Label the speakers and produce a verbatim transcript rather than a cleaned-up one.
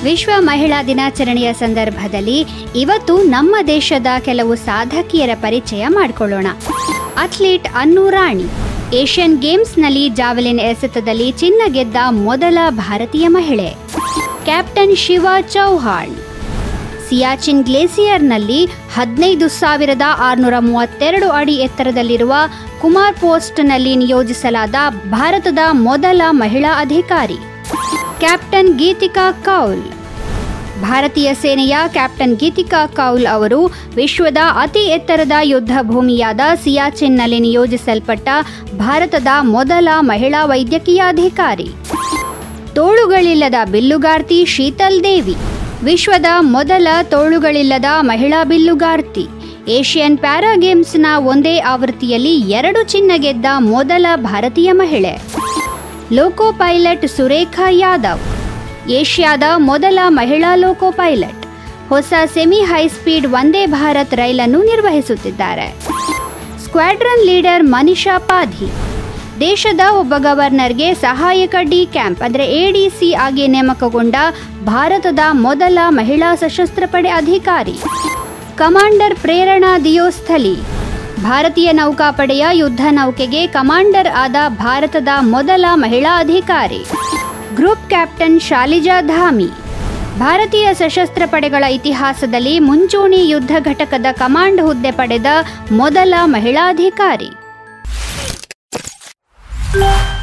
Speaker 1: ವಿಶ್ವ ಮಹಿಳಾ ದಿನಾಚರಣೆಯ ಸಂದರ್ಭದಲ್ಲಿ ಇವತ್ತು ನಮ್ಮ ದೇಶದ ಕೆಲವು ಸಾಧಕಿಯರ ಪರಿಚಯ ಮಾಡಿಕೊಳ್ಳೋಣ. ಅಥ್ಲೀಟ್ ಅನ್ನು ರಾಣಿ ಏಷ್ಯನ್ ಗೇಮ್ಸ್ನಲ್ಲಿ ಜಾವೆಲಿನ್ ಎಸೆತದಲ್ಲಿ ಚಿನ್ನ ಗೆದ್ದ ಮೊದಲ ಭಾರತೀಯ ಮಹಿಳೆ. ಕ್ಯಾಪ್ಟನ್ ಶಿವ ಚೌಹಾಣ್ ಸಿಯಾಚಿನ್ ಗ್ಲೇಸಿಯರ್ನಲ್ಲಿ ಹದಿನೈದು ಸಾವಿರದ ಆರುನೂರ ಮೂವತ್ತೆರಡು ಅಡಿ ಎತ್ತರದಲ್ಲಿರುವ ಕುಮಾರ್ ಪೋಸ್ಟ್ನಲ್ಲಿ ನಿಯೋಜಿಸಲಾದ ಭಾರತದ ಮೊದಲ ಮಹಿಳಾ ಅಧಿಕಾರಿ. ಕ್ಯಾಪ್ಟನ್ ಗೀತಿಕಾ ಕೌಲ್ ಭಾರತೀಯ ಸೇನೆಯ ಕ್ಯಾಪ್ಟನ್ ಗೀತಿಕಾ ಕೌಲ್ ಅವರು ವಿಶ್ವದ ಅತಿ ಎತ್ತರದ ಯುದ್ಧ ಭೂಮಿಯಾದ ಸಿಯಾಚಿನ್ನಲ್ಲಿ ನಿಯೋಜಿಸಲ್ಪಟ್ಟ ಭಾರತದ ಮೊದಲ ಮಹಿಳಾ ವೈದ್ಯಕೀಯ ಅಧಿಕಾರಿ. ತೋಳುಗಳಿಲ್ಲದ ಬಿಲ್ಲುಗಾರ್ತಿ ಶೀತಲ್ ದೇವಿ ವಿಶ್ವದ ಮೊದಲ ತೋಳುಗಳಿಲ್ಲದ ಮಹಿಳಾ ಬಿಲ್ಲುಗಾರ್ತಿ. ಏಷ್ಯನ್ ಪ್ಯಾರಾ ಗೇಮ್ಸ್ನ ಒಂದೇ ಆವೃತ್ತಿಯಲ್ಲಿ ಎರಡು ಚಿನ್ನ ಗೆದ್ದ ಮೊದಲ ಭಾರತೀಯ ಮಹಿಳೆ. ಲೋಕೋ ಪೈಲಟ್ ಸುರೇಖಾ ಯಾದವ್ ಏಷ್ಯಾದ ಮೊದಲ ಮಹಿಳಾ ಲೋಕೋ ಪೈಲಟ್. ಹೊಸ ಸೆಮಿ ಹೈಸ್ಪೀಡ್ ವಂದೇ ಭಾರತ್ ರೈಲನ್ನು ನಿರ್ವಹಿಸುತ್ತಿದ್ದಾರೆ. ಸ್ಕ್ವಾಡ್ರನ್ ಲೀಡರ್ ಮನಿಷಾ ಪಾಧಿ ದೇಶದ ಒಬ್ಬ ಗವರ್ನರ್ಗೆ ಸಹಾಯಕ ಡಿ ಕ್ಯಾಂಪ್ ಅಂದರೆ ಎಡಿಸಿ ಆಗಿ ನೇಮಕಗೊಂಡ ಭಾರತದ ಮೊದಲ ಮಹಿಳಾ ಸಶಸ್ತ್ರ ಪಡೆ ಅಧಿಕಾರಿ. ಕಮಾಂಡರ್ ಪ್ರೇರಣಾ ದಿಯೋಸ್ಥಲಿ ಭಾರತೀಯ ನೌಕಾಪಡೆಯ ಯುದ್ಧ ನೌಕೆಗೆ ಕಮಾಂಡರ್ ಆದ ಭಾರತದ ಮೊದಲ ಮಹಿಳಾ ಅಧಿಕಾರಿ. ಗ್ರೂಪ್ ಕ್ಯಾಪ್ಟನ್ ಶಾಲಿಜಾ ಧಾಮಿ ಭಾರತೀಯ ಸಶಸ್ತ್ರ ಪಡೆಗಳ ಇತಿಹಾಸದಲ್ಲಿ ಮುಂಚೂಣಿ ಯುದ್ಧ ಘಟಕದ ಕಮಾಂಡ್ ಹುದ್ದೆ ಪಡೆದ ಮೊದಲ ಮಹಿಳಾ ಅಧಿಕಾರಿ.